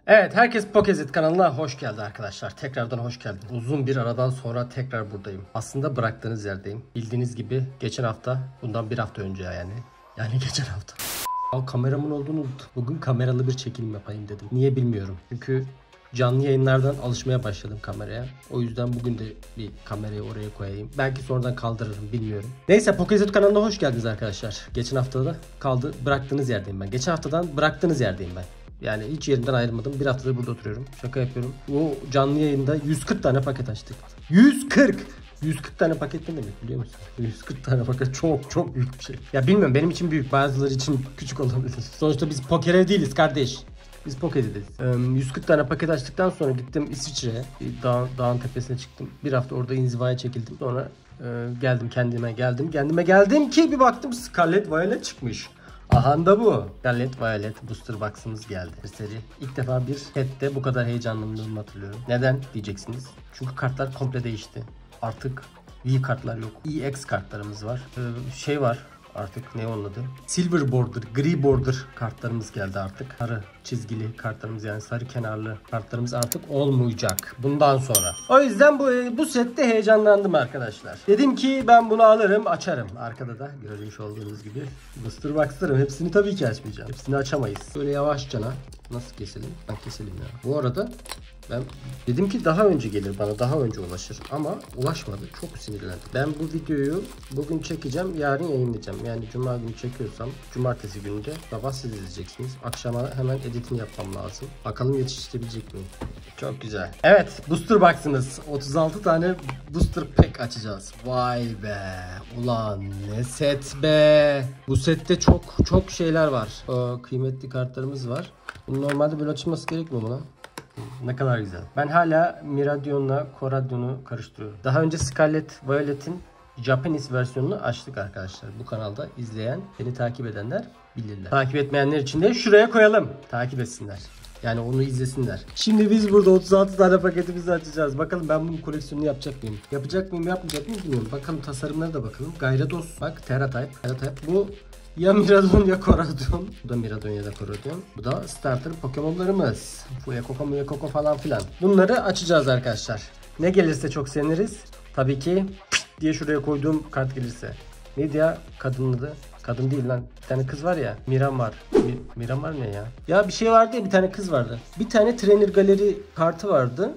Evet, herkes Pokezit kanalına hoş geldi arkadaşlar. Tekrardan hoş geldin. Uzun bir aradan sonra tekrar buradayım. Aslında bıraktığınız yerdeyim. Bildiğiniz gibi geçen hafta, bundan bir hafta önce yani geçen hafta. Kameramın olduğunu unuttum. Bugün kameralı bir çekim yapayım dedim. Niye bilmiyorum. Çünkü canlı yayınlardan alışmaya başladım kameraya. O yüzden bugün de bir kamerayı oraya koyayım. Belki sonradan kaldırırım, bilmiyorum. Neyse, Pokezit kanalına hoş geldiniz arkadaşlar. Geçen haftada bıraktığınız yerdeyim ben. Geçen haftadan bıraktığınız yerdeyim ben. Yani hiç yerinden ayrılmadım. Bir haftadır burada oturuyorum. Şaka yapıyorum. O canlı yayında 140 tane paket açtık. 140 tane paket ne demek biliyor musun? 140 tane paket çok büyük bir şey. Ya bilmiyorum, benim için büyük, bazıları için küçük olabilir. Sonuçta biz poker ev değiliz kardeş. Biz Pokezit'iz. 140 tane paket açtıktan sonra gittim İsviçre'ye. Dağın tepesine çıktım. Bir hafta orada inzivaya çekildim. Sonra kendime geldim ki bir baktım Scarlet Violet çıkmış. Aha da bu. Scarlet Violet Booster Box'ımız geldi. Seri. İlk defa bir sette bu kadar heyecanlandığımı hatırlıyorum. Neden diyeceksiniz? Çünkü kartlar komple değişti. Artık V kartlar yok. EX kartlarımız var. Var. Artık ne onun adı? Silver border, gri border kartlarımız geldi artık. Sarı çizgili kartlarımız, yani sarı kenarlı kartlarımız artık olmayacak bundan sonra. O yüzden bu sette heyecanlandım arkadaşlar. Dedim ki ben bunu alırım, açarım. Arkada da görmüş olduğunuz gibi booster box'larım. Hepsini tabii ki açmayacağım. Hepsini açamayız. Böyle yavaşça nasıl keselim? Ben keselim ya. Bu arada ben dedim ki daha önce gelir, bana daha önce ulaşır ama ulaşmadı. Çok sinirlendim. Ben bu videoyu bugün çekeceğim, yarın yayınlayacağım. Yani cuma günü çekiyorsam cumartesi günü de sabah siz izleyeceksiniz. Akşama hemen editini yapmam lazım. Bakalım yetiştirebilecek miyim? Çok güzel. Evet, booster box'ımız. 36 tane booster pack açacağız. Vay be. Ulan ne set be. Bu sette çok şeyler var. Kıymetli kartlarımız var. Bunun normalde böyle açılması gerekmiyor mu lan? Ne kadar güzel. Ben hala Miraidon'la Koraidon'u karıştırıyorum. Daha önce Scarlet Violet'in Japanese versiyonunu açtık arkadaşlar. Bu kanalda izleyen, beni takip edenler bilirler. Takip etmeyenler için de şuraya koyalım. Takip etsinler. Yani onu izlesinler. Şimdi biz burada 36 tane paketimizi açacağız. Bakalım ben bunun koleksiyonunu yapacak mıyım? Yapacak mıyım, yapmayacak mıyım bilmiyorum. Bakalım tasarımlara da bakalım. Gyarados. Bak Tera-type. Bu ya Miraidon ya Koraidon. Bu da Miraidon ya da Koraidon. Bu da starter Pokemon'larımız. Fuecoco falan filan. Bunları açacağız arkadaşlar. Ne gelirse çok seviniriz. Tabii ki diye şuraya koyduğum kart gelirse. Neydi ya kadının adı? Kadın değil lan. Bir tane kız var ya. Miramar. Miramar ne ya? Ya bir şey vardı ya, bir tane kız vardı. Bir tane Trainer Galeri kartı vardı.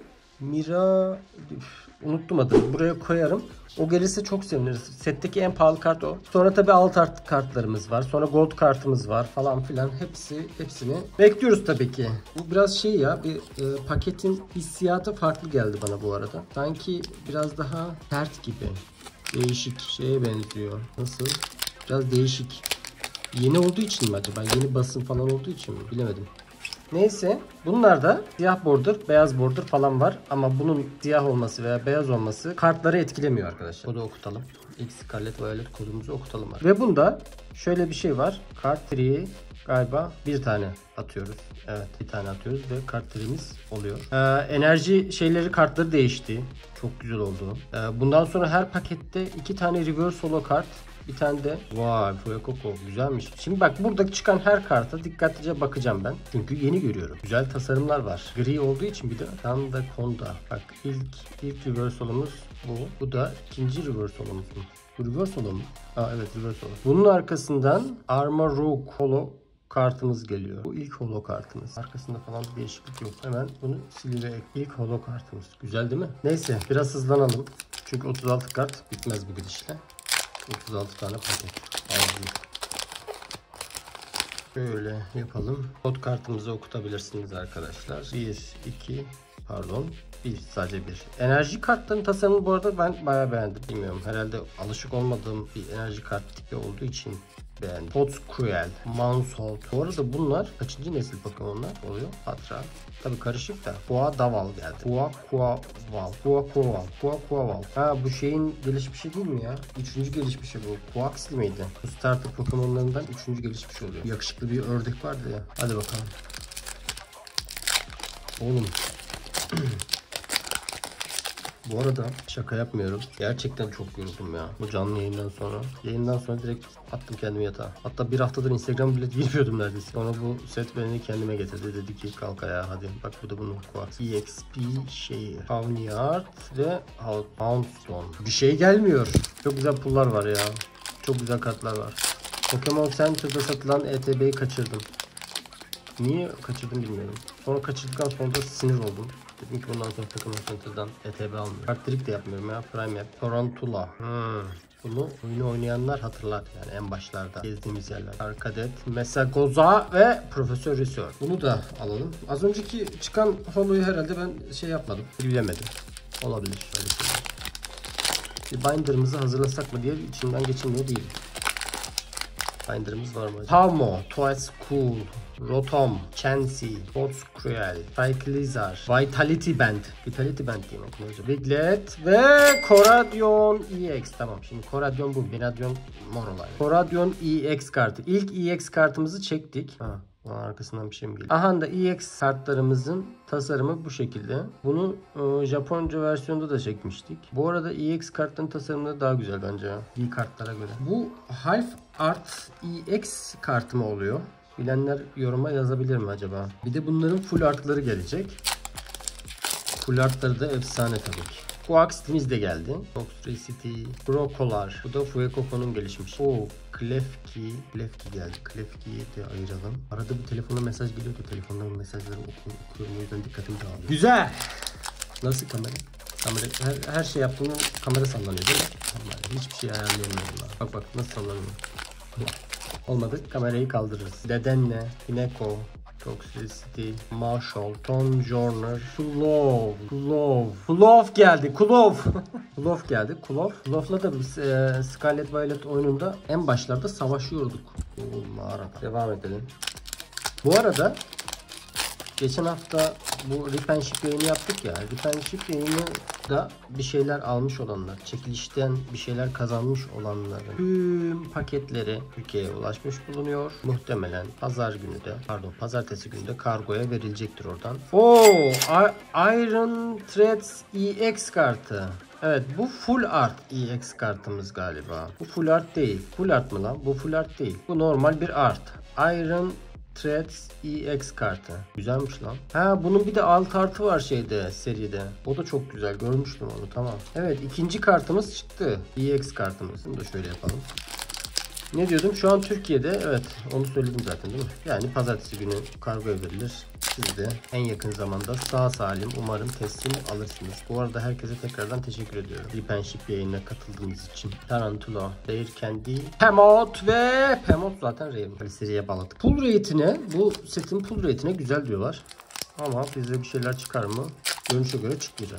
Unuttum adını. Buraya koyarım. O gelirse çok seviniriz. Setteki en pahalı kart o. Sonra tabii alt art kartlarımız var. Sonra gold kartımız var falan filan. Hepsini bekliyoruz tabii ki. Bu biraz bir paketin hissiyatı farklı geldi bana bu arada. Sanki biraz daha sert gibi. Değişik şeye benziyor. Nasıl? Biraz değişik. Yeni olduğu için mi acaba? Yeni basın falan olduğu için mi? Bilemedim. Neyse, bunlarda siyah border, beyaz border falan var ama bunun siyah olması veya beyaz olması kartları etkilemiyor arkadaşlar. Kodu okutalım. İlk Scarlet Violet kodumuzu okutalım. Ve bunda şöyle bir şey var. Kart triği galiba bir tane atıyoruz. Evet, bir tane atıyoruz ve kart triğimiz oluyor. Enerji kartları değişti. Çok güzel oldu. Bundan sonra her pakette 2 tane reverse holo kart. Bir tane de vay Fuecoco güzelmiş. Şimdi bak, burada çıkan her karta dikkatlice bakacağım ben. Çünkü yeni görüyorum. Güzel tasarımlar var. Gri olduğu için bir de Konda. Bak ilk reverse holomuz bu. Bu da ikinci reverse holomuz mu? Bu reverse holo mu? Evet, reverse holo. Bunun arkasından Armor Rogue holo kartımız geliyor. Bu ilk holo kartımız. Arkasında falan bir değişiklik yok. Hemen bunu siliveye ilk holo kartımız. Güzel değil mi? Neyse, biraz hızlanalım. Çünkü 36 kart bitmez bu gidişle. 36 tane paket aldım. Şöyle yapalım. Kod kartımızı okutabilirsiniz arkadaşlar. 1 sadece 1. Enerji kartlarının tasarımını bu arada ben bayağı beğendim. Bilmiyorum, herhalde alışık olmadığım bir enerji kart tipi olduğu için beğendim. Potscruel, Mansault. Bu arada bunlar kaçıncı nesil Pokemon'lar oluyor? Patra. Tabii karışık da. Quaval geldi. Quaval. Ha, bu şeyin gelişmişi değil mi ya? 3. gelişmişi bu. Quaxly miydi? Bu starter Pokemon'larından 3. gelişmiş oluyor. Yakışıklı bir ördek vardı ya. Hadi bakalım. Oğlum. Bu arada şaka yapmıyorum. Gerçekten çok yoruldum ya. Bu canlı yayından sonra. Yayından sonra direkt attım kendimi yatağa. Hatta bir haftadır Instagram bile girmiyordum neredeyse. Sonra bu set beni kendime getirdi. Dedi ki kalk ayağa hadi. Bak bu da bunun Quartz EXP şeyi. Pawniard ve Houndstone. Bir şey gelmiyor. Çok güzel pullar var ya. Çok güzel kartlar var. Pokemon Center'da satılan ETB'yi kaçırdım. Niye kaçırdım bilmiyorum. Sonra kaçırdıktan sonra da sinir oldum. Dedim ki bundan sonra Pokemon Center'dan ETB almıyorum. Kartrik de yapmıyorum ya. Prime yap. Tarantula. Bunu oyunu oynayanlar hatırlar yani en başlarda gezdiğimiz yerler. Arkadet, Mesagoza ve Profesör Research. Bunu da alalım. Az önceki çıkan holoyu herhalde ben şey yapmadım. Bilemedim. Olabilir. Öyle şeyler. Bir binder'ımızı hazırlasak mı diye içinden geçilmiyor değil. Binder'ımız var mı? Tamo, Twice Cool, Rotom, Chansey, Bots Cruel, Cyclizar, Vitality Band. Vitality Band diyeyim okuyunca. Wiglet ve Coradion EX. Tamam şimdi Coradion bu. Benadion mor olay. Coradion EX kartı. İlk EX kartımızı çektik. Arkasından bir şey mi geliyor? Aha da EX kartlarımızın tasarımı bu şekilde. Bunu Japonca versiyonda da çekmiştik. Bu arada EX kartların tasarımları daha güzel bence ya. İyi kartlara göre. Bu Half Art EX kartı mı oluyor? Bilenler yoruma yazabilir mi acaba? Bir de bunların full artları gelecek. Full artları da efsane tabii ki. Quax'imiz de geldi. Toxtricity, Brokolar. Bu da Fuecoco'nun gelişmiş. Klefki geldi. Klefki'yi de ayıralım. Arada bir telefona mesaj geliyordu. Telefondan mesajları okuyorum. O yüzden dikkatim dağılıyor. Güzel. Nasıl kamera? Her şey yaptığımda kamera sallanıyor değil mi? Hiçbir şey ayarlayamıyorum. Bak nasıl sallanıyor. Olmadı. Kamerayı kaldırırız. Dedenle, Hineko, Toxicity, Marshall, Tom Joyner, Kulov geldi. Kulov geldi. Kulov'la da biz Scarlet Violet oyununda en başlarda savaşıyorduk. Mağarada. Devam edelim. Bu arada geçen hafta bu Rip and Ship yayını yaptık ya. Rip and Ship yayını da bir şeyler almış olanlar, çekilişten bir şeyler kazanmış olanların tüm paketleri Türkiye'ye ulaşmış bulunuyor. Muhtemelen pazartesi günü de kargoya verilecektir oradan. Iron Threads EX kartı. Evet bu full art EX kartımız galiba. Bu full art değil. Full art mı lan? Bu full art değil. Bu normal bir art. Iron Threads EX kartı. Güzelmiş lan. Bunun bir de alt artı var seride. O da çok güzel. Görmüştüm onu. Tamam. Evet ikinci kartımız çıktı. EX kartımız. Bunu da şöyle yapalım. Ne diyordum? Şu an Türkiye'de evet onu söyledim zaten değil mi? Yani pazartesi günü kargoya verilir. Siz de en yakın zamanda sağ salim umarım teslim alırsınız. Bu arada herkese tekrardan teşekkür ediyorum. Rip and Ship yayınına katıldığınız için. Tarantula, Rare Candy, Pemot ve Pemot zaten Rare. Seriye bağladık. Pull rate'ine bu setin pull rate'ine güzel diyorlar. Ama bize bir şeyler çıkar mı? Görünüşe göre çıkmayacak.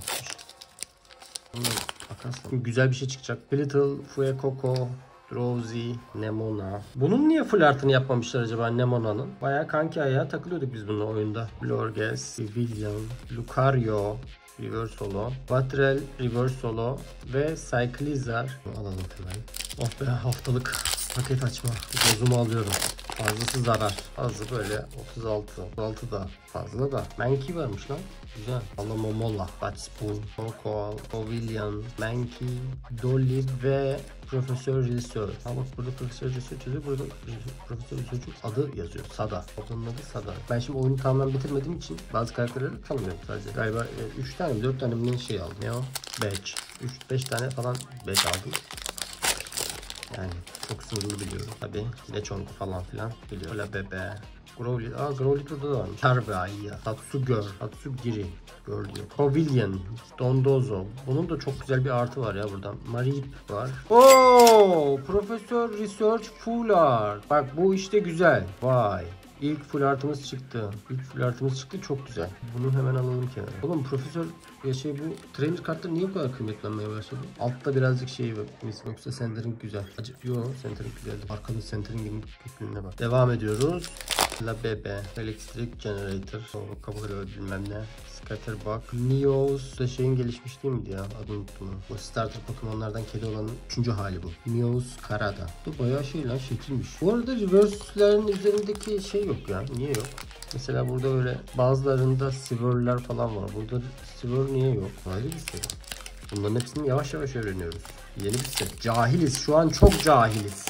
Güzel bir şey çıkacak. Little, Fuecoco, Drowsy, Nemona. Bunun niye full artını yapmamışlar acaba Nemona'nın? Bayağı kanki ayağa takılıyorduk biz bununla oyunda. Blorges, Villian, Lucario, Reverse Holo, Vatrel, Reverse Holo ve Cyclizar. Alalım hemen. Oh be haftalık paket açma. Dozumu alıyorum. Fazlası zarar. Fazla böyle 36. 36 da fazla da. Mankey varmış lan. Güzel. Alamomola, Batspoon, Mokoal, Ovillian, Mankey, Dolly ve Profesör Research. Bak burada Profesör Research yazıyor. Burada Profesör Research'ın adı yazıyor. Sada. Onun adı Sada. Ben şimdi oyunu tamamen bitirmediğim için bazı karakterleri tanımıyorum sadece. Galiba 3 tane mi 4 tane mi şey aldım. Ne o? Badge. 3-5 tane falan badge aldım. Yani çok sınırlı biliyorum tabi. Lechonk falan filan biliyorum. Öyle bebe. Growlithe. Growlithe burada da varmış. Charvaya. Tatsugiri. Gördüm. Pavilion. Dondozo. Bunun da çok güzel bir artı var ya buradan. Marip var. Profesör Research Full Art. Bak bu işte güzel. Vay. İlk full artımız çıktı. Çok güzel. Bunu hemen alalım kenara. Oğlum profesör bu trainer kartları niye bu kadar kıymetlenmeye başladı? Altta birazcık yoksa Center'ın güzel. Center'ın güzeldi. Arkada Center'ın köklüğüne bak. Devam ediyoruz. La Bebe, Electric Generator, kabul bilmem ne. Scatterbug, Neos da gelişmiş değil miydi ya? Adını unuttum. Bu starter Pokemon'lardan kedi olanın 3. hali bu. Neos Karada. Bu bayağı şekilmiş. Bu arada reverse'lerin üzerindeki yok ya. Niye yok? Mesela burada öyle bazılarında Sever'ler falan var. Burada Sever niye yok? Ayrı bir şey. Bunların hepsini yavaş yavaş öğreniyoruz. Yeni bir set. Cahiliz. Şu an çok cahiliz.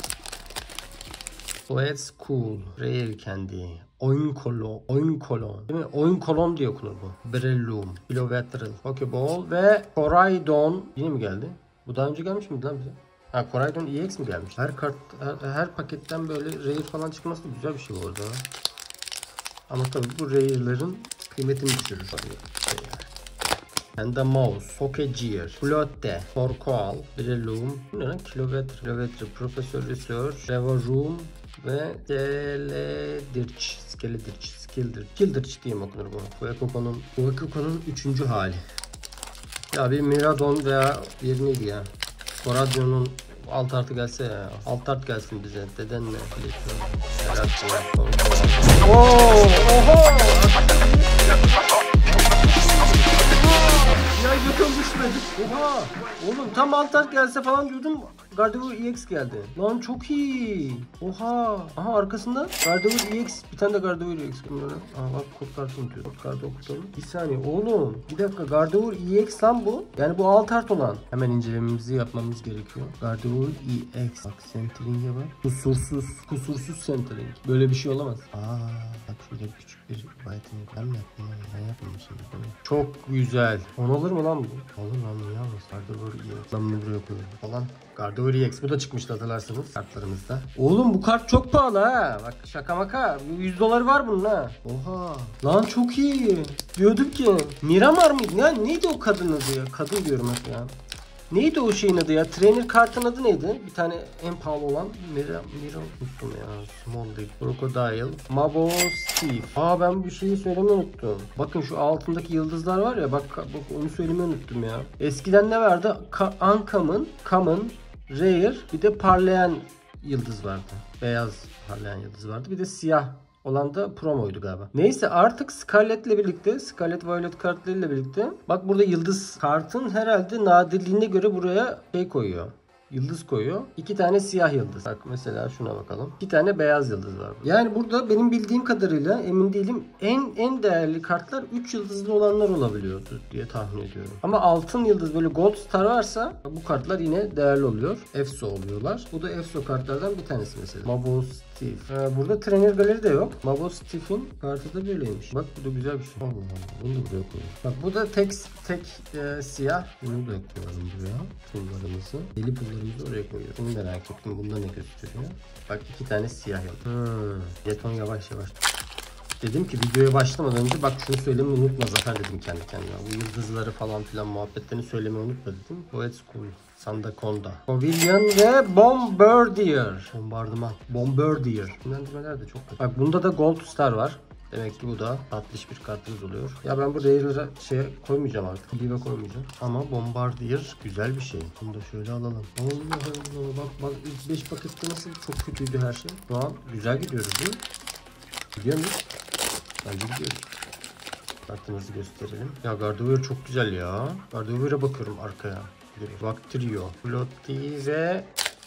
Let's cool. Rare candy. Oyun kolon. Değil mi? Oyun kolon diye okunur bu. Brellum. Kilovatral. Pokeball ve Koraidon. Yine mi geldi? Bu daha önce gelmiş miydi lan bize? Ha, Koraidon EX mi gelmiş? Her paketten böyle rare falan çıkması da güzel bir şey bu arada. Ama tabii bu rare'ların kıymetini düşürür. Panda Mouse, Pokegear, Flotte, Torkoal, Brellum, bu ne lan? Kilometre, Professor Research, Revorum ve Skildirch diye mi okunur bu? Fuecoco'nun 3. hali. Ya bir Miradon veya bir neydi ya? Koraidon'un alt artı gelse ya. Alt art gelsin bize. Deden mi? Oho! Ya yakın düşmedik. Oha! Oğlum tam alt art gelse falan diyordum. Gardevoir EX geldi. Lan çok iyi. Oha. Aha arkasında Gardevoir EX. Bir tane de Gardevoir EX. Aha bak kod kartı unutuyor. Kod kartı okutalım. Bir saniye oğlum. Bir dakika Gardevoir EX lan bu. Yani bu alt art olan. Hemen incelememizi yapmamız gerekiyor. Gardevoir EX. Bak centering'e bak. Kusursuz centering. Böyle bir şey olamaz. Bak şurada küçük bir whitening. Ben mi yaptım? Ben yapmamışım. Çok güzel. On olur mu lan bu? Olur lan ya. Gardevoir EX. Ben bunu buraya koyuyorum falan. Gardevoir EX bu da çıkmıştı hatırlarsanız kartlarımızda. Oğlum bu kart çok pahalı ha. Bak şaka maka. $100 var bunun ha. Oha. Lan çok iyi. Diyordum ki Miramar mıydı? Ya neydi o kadın adı ya? Kadın diyorum hep ya. Neydi o şeyin adı ya? Trainer kartın adı neydi? Bir tane en pahalı olan Mira unuttum ya. Small değil. Crocodile. Mabo Steve. Ben bir şeyi söylemeyi unuttum. Bakın şu altındaki yıldızlar var ya. Bak onu söylemeyi unuttum ya. Eskiden ne vardı? Common, Rare, bir de parlayan yıldız vardı. Beyaz parlayan yıldız vardı. Bir de siyah olan da promoydu galiba. Neyse artık Scarlet'le birlikte, Scarlet Violet kartlarıyla birlikte bak burada yıldız kartın herhalde nadirliğine göre buraya şey koyuyor. Yıldız koyuyor. 2 tane siyah yıldız. Bak mesela şuna bakalım. 2 tane beyaz yıldız var. Yani burada benim bildiğim kadarıyla emin değilim. En değerli kartlar 3 yıldızlı olanlar olabiliyordu diye tahmin ediyorum. Ama altın yıldız böyle gold star varsa bu kartlar yine değerli oluyor. EFSO oluyorlar. Bu da EFSO kartlardan bir tanesi mesela. Mabo Steve. Burada Trainer Gallery de yok. Mabo Steve'in kartı da böyleymiş. Bak bu da güzel bir şey. Allah Allah. Bunu da buraya koyalım. Bak bu da tek siyah. Bunu da koyalım buraya. Pullarımızı. Deli pullarımızı oraya koyuyoruz. Bunu merak ettim. Bunda ne gösteriyor? Bak 2 tane siyah yıldız. Jeton yavaş yavaş. Dedim ki videoya başlamadan önce bak şunu söylemeyi unutma Zafer dedim kendi kendime. Bu yıldızları falan filan muhabbetlerini söylemeyi unutma dedim. Let's cool. Sandakonda. Pavilion ve Bombardier. Bombardier. Dinlendirmeler de çok kötü. Bak bunda da Gold Star var. Demek ki bu da tatlış bir kartımız oluyor. Ya ben bu Rare'lara koymayacağım artık. Live koymayacağım. Ama Bombardier güzel bir şey. Bunu da şöyle alalım. Allah Allah. Bak ilk 5 pakette nasıl çok kötüydü her şey. Şu an güzel gidiyoruz değil mi? Gidiyor muyuz? Bence gidiyoruz. Kartımızı gösterelim. Ya Gardevoir çok güzel ya. Gardevoir'a bakıyorum arkaya. Bacterio, Flotti ve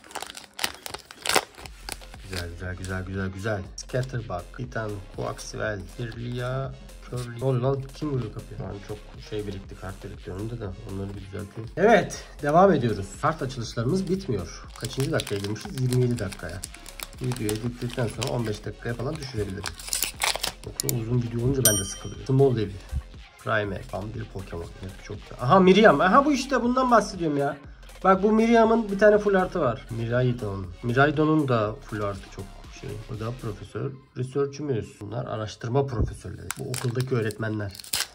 güzel. Scatterbug, Titan, Coaxival, Firlia, Curly. Ne oluyor lan? Kim vuruyor kapıya? Yani çok birikti, kart birikti önümde de onları bir düzelteyim. Evet, devam ediyoruz. Kart açılışlarımız bitmiyor. Kaçıncı dakikaya girmişiz? 27 dakikaya. Videoyu editledikten sonra 15 dakikaya falan düşürebilirim. Çok uzun video olunca ben de sıkılıyorum. Small Devil. Prime tam bir Pokemon. Çok da. Aha Miriam. Aha bu işte bundan bahsediyorum ya. Bak bu Miriam'ın bir tane full artı var. Miraidon'un da full artı çok şey. O da profesör. Research'ümüz. Bunlar araştırma profesörleri. Bu okuldaki öğretmenler.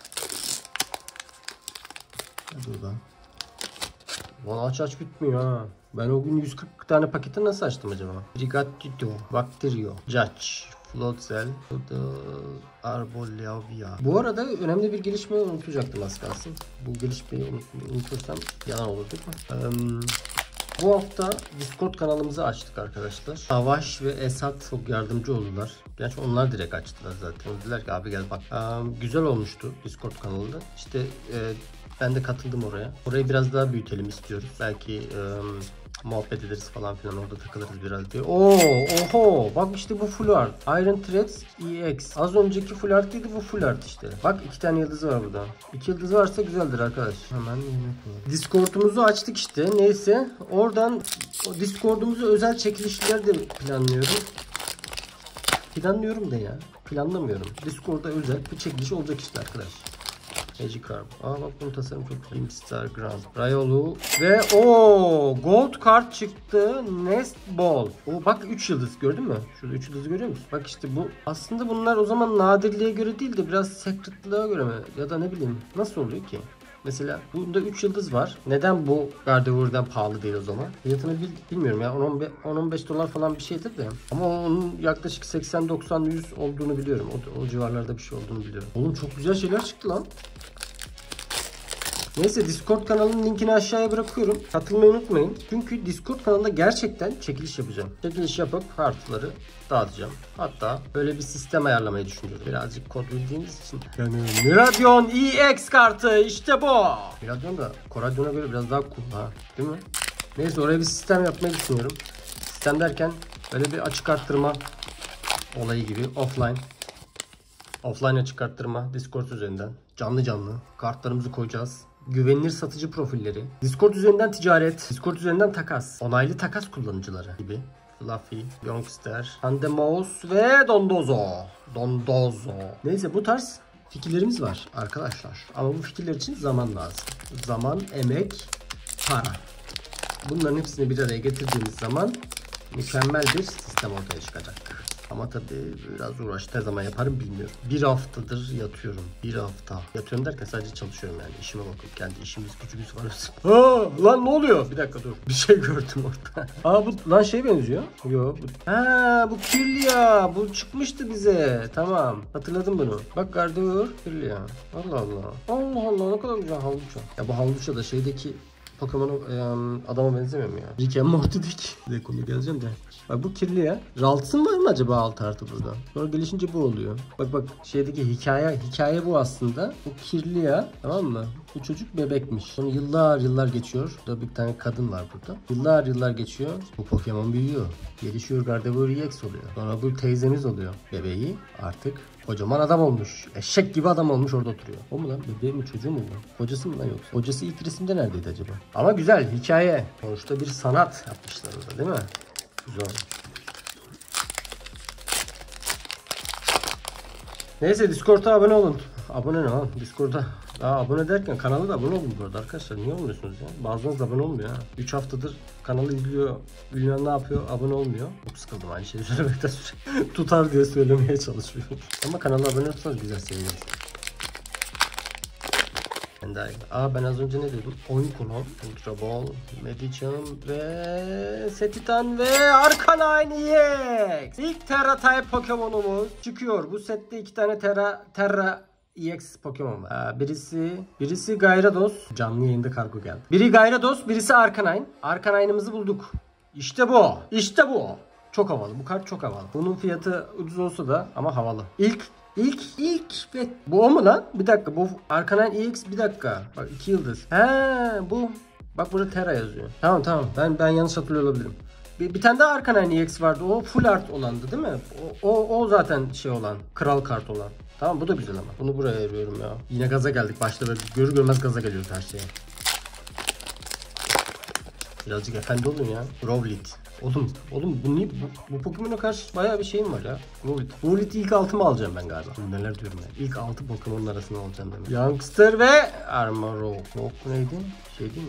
Hadi oradan. Lan aç bitmiyor ha. Ben o gün 140 tane paketi nasıl açtım acaba? Rigatito, Bacterio, Judge, Floatzel, Arbolavia. Bu arada önemli bir gelişmeyi unutacaktım az kalsın. Bu gelişmeyi unutursam yalan olur değil mi? Bu hafta Discord kanalımızı açtık arkadaşlar. Savaş ve Esat çok yardımcı oldular. Gerçi onlar direkt açtılar zaten. Dediler ki abi gel bak. Güzel olmuştu Discord kanalında. İşte ben de katıldım oraya. Orayı biraz daha büyütelim istiyoruz. Belki muhabbet ederiz falan filan, orada takılırız biraz diye. Oho bak işte bu full art. Iron Threads EX. Az önceki full art'ıydı, bu full art işte. Bak 2 tane yıldız var burada. 2 yıldız varsa güzeldir arkadaş. Hemen Discord'umuzu açtık işte. Neyse oradan o Discord'umuzu özel çekilişler de planlıyorum. Planlıyorum da ya. Planlamıyorum. Discord'da özel bir çekiliş olacak işte arkadaş. Magic Carp. Bak bunun tasarım çok güzel. Star Grand. Rayolu ve Gold kart çıktı. Nest Ball. Bak 3 yıldız gördün mü? Şurada 3 yıldızı görüyor musun? Bak işte bu. Aslında bunlar o zaman nadirliğe göre değil de biraz secret'lığa göre mi? Ya da ne bileyim. Nasıl oluyor ki? Mesela bunda 3 yıldız var. Neden bu Gardevoir'den pahalı değil o zaman? Fiyatını bilmiyorum ya. 10-15 dolar falan bir şeydir de. Ama onun yaklaşık 80-90-100 olduğunu biliyorum. O civarlarda bir şey olduğunu biliyorum. Oğlum çok güzel şeyler çıktı lan. Neyse Discord kanalının linkini aşağıya bırakıyorum. Katılmayı unutmayın. Çünkü Discord kanalında gerçekten çekiliş yapacağım. Çekiliş yapıp kartları dağıtacağım. Hatta böyle bir sistem ayarlamayı düşünüyorum. Birazcık kod bildiğimiz için. Yani Miraidon EX kartı işte bu. Miraidon da Koraidon'a göre biraz daha cool ha. Değil mi? Neyse oraya bir sistem yapmayı düşünüyorum. Sistem derken böyle bir açık arttırma olayı gibi offline. Offline açık arttırma Discord üzerinden. Canlı kartlarımızı koyacağız. Güvenilir satıcı profilleri, Discord üzerinden ticaret, Discord üzerinden takas, onaylı takas kullanıcıları gibi. Fluffy, Youngster, Handemos ve Dondozo. Neyse bu tarz fikirlerimiz var arkadaşlar. Ama bu fikirler için zaman lazım. Zaman, emek, para. Bunların hepsini bir araya getirdiğimiz zaman mükemmel bir sistem ortaya çıkacak. Ama tabii biraz uğraş. Ne zaman yaparım bilmiyorum. Bir haftadır yatıyorum. Bir hafta. Yatıyorum derken sadece çalışıyorum yani. İşime bakıp kendi işimiz gücümüz var. Lan ne oluyor? Bir dakika dur. Bir şey gördüm orada. Bu lan şey benziyor. Yok. Bu Kirlia. Bu çıkmıştı bize. Tamam. Hatırladım bunu. Bak Gardevoir Kirlia. Allah Allah. Allah Allah ne kadar güzel havluça. Ya bu havluça da şeydeki Pokemon'un adama benzemiyor mu ya? Rick and Morty'deki. Bir de konu geleceğim de. Bak bu kirli ya. Ralts'ın var mı acaba alt artı burada? Sonra gelişince bu oluyor. Bak şeydeki hikaye bu aslında. Bu kirli ya. Tamam mı? Bu çocuk bebekmiş. Sonra yıllar geçiyor. Burada bir tane kadın var burada. Yıllar geçiyor. Bu Pokemon büyüyor. Gelişiyor, Gardevoir EX oluyor. Sonra bu teyzemiz oluyor. Bebeği artık kocaman adam olmuş. Eşek gibi adam olmuş, orada oturuyor. O mu lan? Bebeği mi, çocuğu mu bu? Kocası mı lan yoksa? Kocası ilk resimde neredeydi acaba? Ama güzel hikaye. Sonuçta bir sanat yapmışlar orada değil mi? Güzel. Neyse Discord'a abone olun. Abone ne lan? Discord'a. Abone derken kanala da abone olun bu arada arkadaşlar. Niye olmuyorsunuz ya? Bazılarınız da abone olmuyor ha. 3 haftadır kanalı izliyor. Bilmem ne yapıyor. Abone olmuyor. Çok sıkıldım aynı şeyi söylemekten. Tutar diye söylemeye çalışıyorum. Ama kanala abone olursanız güzel seviniriz. Ben az önce ne dedim? Oyun konu, Ultra Ball, Medicham ve Setitan ve Arcanine EX. İlk Terra Type Pokemon'umuz çıkıyor. Bu sette 2 tane Terra EX Pokemon var. Birisi Gyarados. Canlı yayında kargo geldi. Biri Gyarados, birisi Arcanine. Arcanine'ımızı bulduk. İşte bu. Çok havalı. Bu kart çok havalı. Bunun fiyatı ucuz olsa da ama havalı. İlk ve bu o mu lan? Bir dakika, bu Arcanine EX, bir dakika. Bak 2 yıldız. Bu. Bak burada Terra yazıyor. Tamam. Ben yanlış hatırlıyor olabilirim. Bir tane daha Arcanine EX vardı. O full art olandı değil mi? O zaten şey olan, kral kart olan. Tamam, bu da güzel ama. Bunu buraya veriyorum ya. Yine gaza geldik başta, böyle görür görmez gaza geliyoruz her şeye. Birazcık efendi olun ya. Rowlet. Oğlum bu Pokemon'a karşı bayağı bir şeyim var ya. Rowlet'i ilk 6'mı alacağım ben galiba. Neler diyorum ben. İlk 6 Pokemon'un arasına alacağım demek. Youngster ve Armorow. Neydi? Şey değil mi?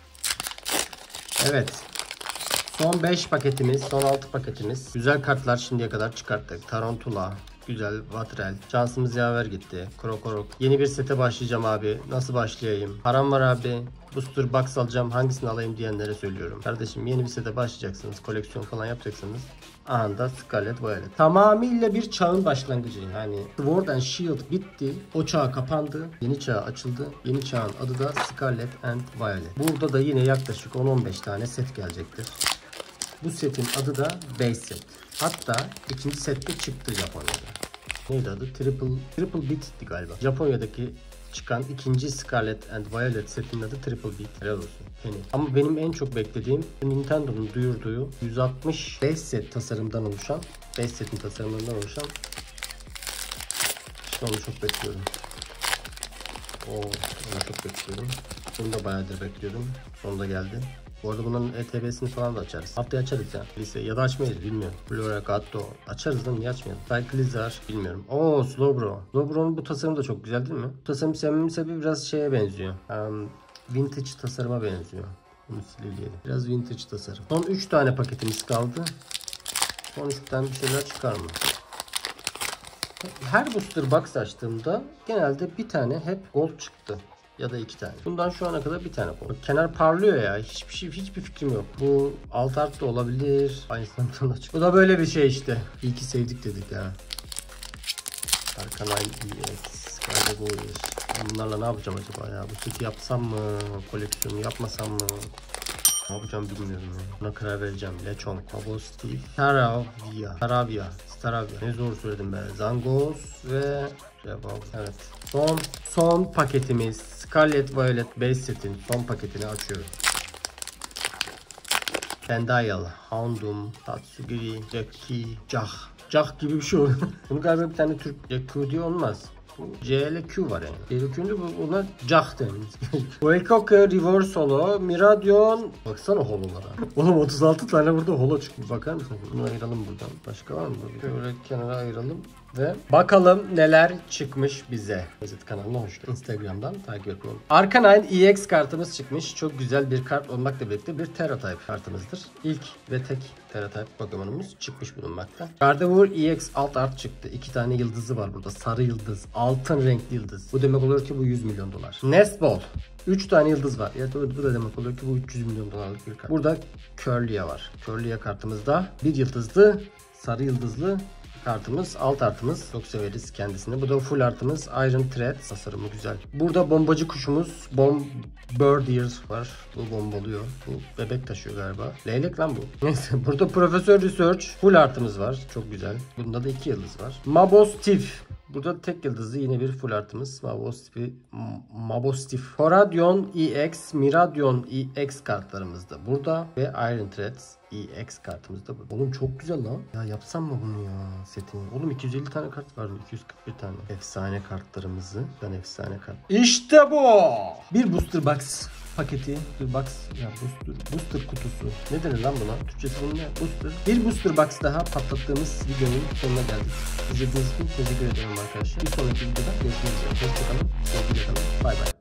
Evet. Son 5 paketimiz, son 6 paketimiz. Güzel kartlar şimdiye kadar çıkarttık. Tarantula, güzel, Vatrel. Şansımız yaver gitti. Krokorok. Yeni bir sete başlayacağım abi. Nasıl başlayayım? Param var abi. Booster box alacağım. Hangisini alayım diyenlere söylüyorum. Kardeşim yeni bir sete başlayacaksınız. Koleksiyon falan yapacaksınız. Anında Scarlet Violet. Tamamıyla bir çağın başlangıcı. Yani Sword and Shield bitti. O çağ kapandı. Yeni çağ açıldı. Yeni çağın adı da Scarlet and Violet. Burada da yine yaklaşık 10-15 tane set gelecektir. Bu setin adı da Base Set. Hatta ikinci sette çıktı Japonya'da. Neydi adı? Triple Beat'ti galiba. Japonya'daki çıkan ikinci Scarlet and Violet setinin adı Triple Beat. Helal olsun. Penny. Ama benim en çok beklediğim Nintendo'nun duyurduğu 165 set tasarımdan oluşan, 5 setin tasarımından oluşan, işte onu çok bekliyorum. Onu çok bekliyorum. Bunu da bayağıdır bekliyordum. Sonunda geldi. Bu arada bunların ETB'sini falan da açarız. Haftaya açarız ya. Lise ya da açmayız bilmiyorum. Flora Gatto. Açarız da niye açmayalım? Cyclizar bilmiyorum. Slowbro. Slowbro'nun bu tasarımı da çok güzel değil mi? Bu tasarım sevmemin sebebi biraz şeye benziyor. Vintage tasarıma benziyor. Bunu silelim. Biraz vintage tasarım. Son 3 tane paketimiz kaldı. Son 3 tane bir şeyler çıkar mı? Her booster box açtığımda genelde bir tane hep gold çıktı. Ya da 2 tane. Bundan şu ana kadar bir tane gold. Kenar parlıyor ya. Hiçbir fikrim yok. Bu alt art da olabilir. Aynısından açık. Bu da böyle bir şey işte. İyi ki sevdik dedik ya. Arkanine EX. Bunlarla ne yapacağım acaba ya? Bu seti yapsam mı? Koleksiyonu yapmasam mı? Ne yapacağım bilmiyorum ya. Buna karar vereceğim. Lechonk, Mabostif, Staravia. Ne zor söyledim be. Zangoz ve evet. Son paketimiz. Scarlet Violet Base setin son paketini açıyorum. Tendile, Houndoom, Tatsugiri, Jah gibi bir şey oluyor. Bunu galiba bir tane Türk Q diye olmaz. C ile Q var yani. C ile Q'nda buna Jah deniz. Welcoke Reverse Holo, Miradion. Baksana hololara. Oğlum 36 tane burada holo çıkmış. Bakar mısın? Bunu ayıralım buradan. Başka var mı? Şöyle kenara ayıralım. Ve bakalım neler çıkmış bize. Özet kanalına hoş geldin. Instagram'dan takip etmeyin. Arcanine EX kartımız çıkmış. Çok güzel bir kart olmakla birlikte bir Teratype kartımızdır. İlk ve tek Teratype Pokemon'umuz çıkmış bulunmakta. Gardevoir EX alt art çıktı. 2 tane yıldızı var burada. Sarı yıldız, altın renkli yıldız. Bu demek oluyor ki bu 100 milyon dolar. Nestball. 3 tane yıldız var. Ya bu da demek oluyor ki bu 300 milyon dolarlık bir kart. Burada Curlia var. Curlia kartımızda bir yıldızlı, sarı yıldızlı kartımız, alt artımız. Çok severiz kendisini. Bu da full artımız. Iron Thread. Tasarımı güzel. Burada bombacı kuşumuz Bird var. Bu bombalıyor. Bu bebek taşıyor galiba. Leylek lan bu. Neyse. Burada Profesör Research. Full artımız var. Çok güzel. Bunda da 2 yıldız var. Mabostif. Burada tek yıldızlı yine bir full artımız. Mabostif. Horadion EX, Miradion EX kartlarımızda burada ve Iron Threads EX kartımız da burada. Oğlum çok güzel lan. Ya yapsam mı bunu ya setini? Oğlum 250 tane kart var. 241 tane. Efsane kartlarımızı. Efsane kart. İşte bu. Bir booster box paketi, bir box ya booster kutusu. Ne denir lan buna? Türkçesi bunun ne? Booster. Bir booster box daha patlattığımız videonun sonuna geldik. İzlediğiniz için teşekkür ederim arkadaşlar. Bir sonraki videoda görüşmek üzere. Hoşçakalın. Sevgiyle kalın. Bay bay.